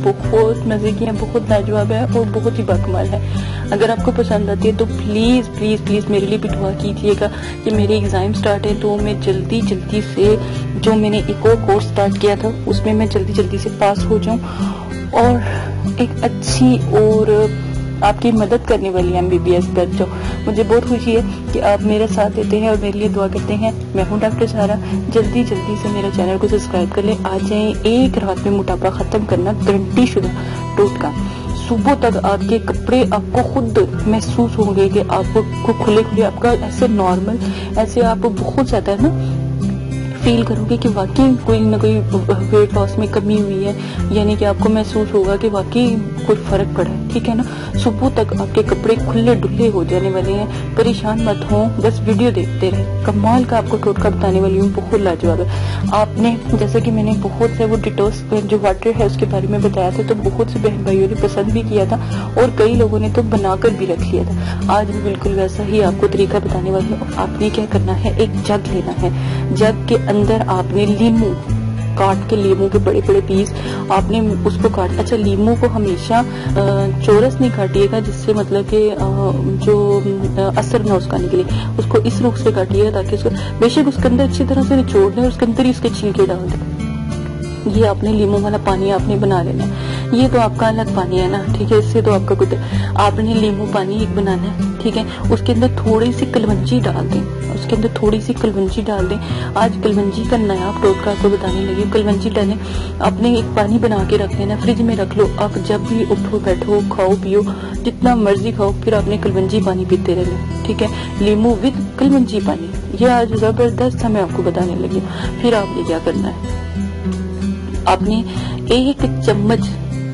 बहुत मज़े की हैं, बहुत लाजवाब है और बहुत ही बाकमाल है। अगर आपको पसंद आती है तो प्लीज़ प्लीज़ प्लीज़ मेरे लिए भी दुआ कीजिएगा कि मेरे एग्ज़ाम स्टार्ट है तो मैं जल्दी जल्दी से, जो मैंने एक और कोर्स स्टार्ट किया था उसमें मैं जल्दी जल्दी से पास हो जाऊँ और एक अच्छी और आपकी मदद करने वाली MBBS बन जाओ। मुझे बहुत खुशी है कि आप मेरा साथ देते हैं और मेरे लिए दुआ करते हैं। मैं हूँ डॉक्टर सारा। जल्दी जल्दी से मेरे चैनल को सब्सक्राइब कर लें। आ जाएं, एक रात में मोटापा ख़त्म करना गारंटी शुदा टोटका। सुबह तक आपके कपड़े आपको खुद महसूस होंगे कि आपको खुले खुले, आपका ऐसे नॉर्मल, ऐसे आप बहुत ज़्यादा है ना फील करोगे कि वाकई कोई ना कोई वेट लॉस में कमी हुई है, यानी कि आपको महसूस होगा कि वाकई कोई फर्क पड़ा है, ठीक है ना। सुबह तक आपके कपड़े खुले डुल्ले हो जाने वाले हैं। परेशान मत हो, बस वीडियो देखते रहे। कमाल का आपको टोटका बताने वाली हूँ, बहुत लाजवाब है। आपने जैसे कि मैंने बहुत से वो डिटॉक्स जो वाटर है उसके बारे में बताया था, तो बहुत से बहन भाइयों ने पसंद भी किया था और कई लोगों ने तो बनाकर भी रख लिया था। आज भी बिल्कुल वैसा ही आपको तरीका बताने वाली हूँ। आपने क्या करना है, एक जग लेना है। जग के अंदर आपने लीमू काट के, लीमू के बड़े बड़े पीस आपने उसको काट। अच्छा, लीमू को हमेशा चौरस नहीं काटिएगा, जिससे मतलब कि जो असर ना उसका निकले, उसको इस रुख से काटिएगा ताकि उसको बेशक उसके अंदर अच्छी तरह से निचोड़ दें, उसके अंदर ही उसके छिलके डाल दें। ये आपने लीमू वाला पानी आपने बना लेना है। ये तो आपका अलग पानी है ना, ठीक है, इससे तो आपका कुछ, आपने लीमू पानी एक बनाना है, ठीक है। उसके अंदर थोड़ी सी कलवंजी डाल दें, उसके अंदर थोड़ी सी कलवंजी डाल दें। आज कलवंजी का नया टोटका आपको बताने लगी। कलवंजी डालें, आपने एक पानी बना के रख लेना, फ्रिज में रख लो। आप जब भी उठो बैठो खाओ पियो जितना मर्जी खाओ, फिर आपने कलवंजी पानी पीते रहना, ठीक है। लीमू विद कलवंजी पानी, ये आज जबरदस्त मैं आपको बताने लगी। फिर आपने क्या करना है, आपने एक चम्मच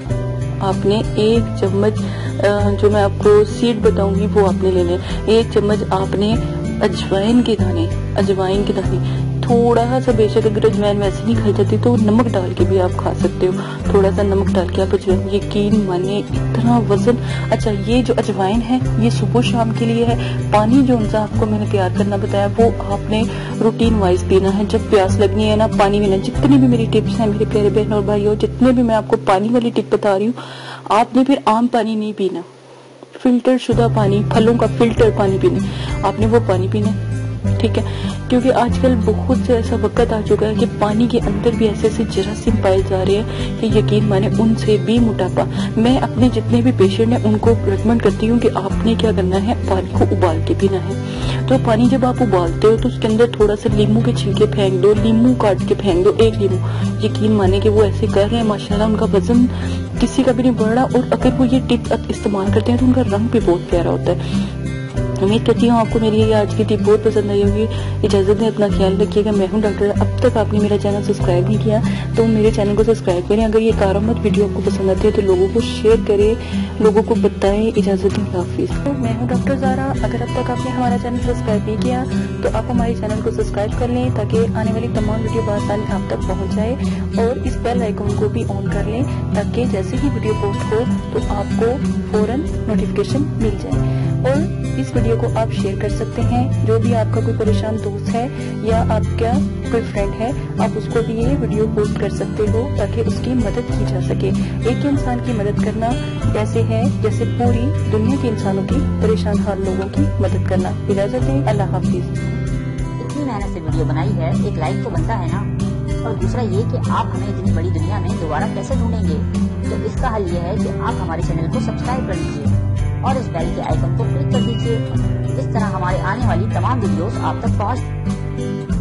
जो मैं आपको सीड बताऊंगी वो आपने लेने। एक चम्मच आपने अजवाइन के दाने, थोड़ा सा, बेशक अगर अजवाइन वैसे नहीं खाई जाती तो नमक डाल के भी आप खा सकते हो। थोड़ा सा नमक डाल के आप अजवाइन, यकीन मानिए इतना वजन। अच्छा, ये जो अजवाइन है ये सुबह शाम के लिए है। पानी जो उनका आपको मैंने तैयार करना बताया वो आपने रूटीन वाइज पीना है। जब प्यास लगनी है ना, पानी पीना। जितनी भी मेरी टिप्स हैं मेरे प्यारे बहन और भाइयों, जितने भी मैं आपको पानी वाली टिप बता रही हूँ, आपने फिर आम पानी नहीं पीना, फिल्टर शुदा पानी, फलों का फिल्टर पानी पीना, आपने वो पानी पीना, ठीक है। क्योंकि आजकल बहुत से ऐसा वक्त आ चुका है कि पानी के अंदर भी ऐसे ऐसे जरासीम पाए जा रहे हैं कि यकीन माने उनसे भी मोटापा। मैं अपने जितने भी पेशेंट हैं उनको रिकमेंड करती हूँ कि आपने क्या करना है, पानी को उबाल के पीना है। तो पानी जब आप उबालते हो तो उसके अंदर थोड़ा सा लीमू के छिलके फेंक दो, लीमू काट के फेंक दो, एक लीमू। यकीन माने कि वो ऐसे कर रहे हैं, माशाल्लाह उनका वजन किसी का भी नहीं बढ़ रहा। और अगर वो ये टिप इस्तेमाल करते हैं तो उनका रंग भी बहुत प्यारा होता है। उम्मीद करती हूँ आपको मेरी ये आज की टिप बहुत पसंद आई होगी। इजाजत दें, अपना ख्याल रखिएगा। मैं हूँ डॉक्टर। अब तक आपने मेरा चैनल सब्सक्राइब नहीं किया तो मेरे चैनल को सब्सक्राइब करें। अगर ये कारआमद वीडियो आपको पसंद आती है तो लोगों को शेयर करें, लोगों को बताएं। इजाजत दें, हाफिज। तो मैं हूँ डॉक्टर ज़ारा। अगर अब तक आपने हमारा चैनल सब्सक्राइब नहीं किया तो आप हमारे चैनल को सब्सक्राइब कर लें ताकि आने वाली तमाम वीडियो बआसानी आप तक पहुँच जाए, और इस बेल आइकन को भी ऑन कर लें ताकि जैसे ही वीडियो पोस्ट हो तो आपको फौरन नोटिफिकेशन मिल जाए। और इस वीडियो को आप शेयर कर सकते हैं। जो भी आपका कोई परेशान दोस्त है या आपका कोई फ्रेंड है, आप उसको भी ये वीडियो पोस्ट कर सकते हो ताकि उसकी मदद की जा सके। एक इंसान की मदद करना ऐसे है जैसे पूरी दुनिया के इंसानों की, परेशान हाल लोगों की मदद करना। इजाजत दें, अल्लाह हाफिज। इतनी मेहनत से वीडियो बनाई है, एक लाइक तो बनता है ना। और दूसरा ये कि आप हमें इतनी बड़ी दुनिया में दोबारा कैसे ढूंढेंगे, तो इसका हल ये है कि आप हमारे चैनल को सब्सक्राइब कर लीजिए और इस बेल के आइकन को क्लिक कर दीजिए। इस तरह हमारे आने वाली तमाम वीडियोस आप तक पहुंच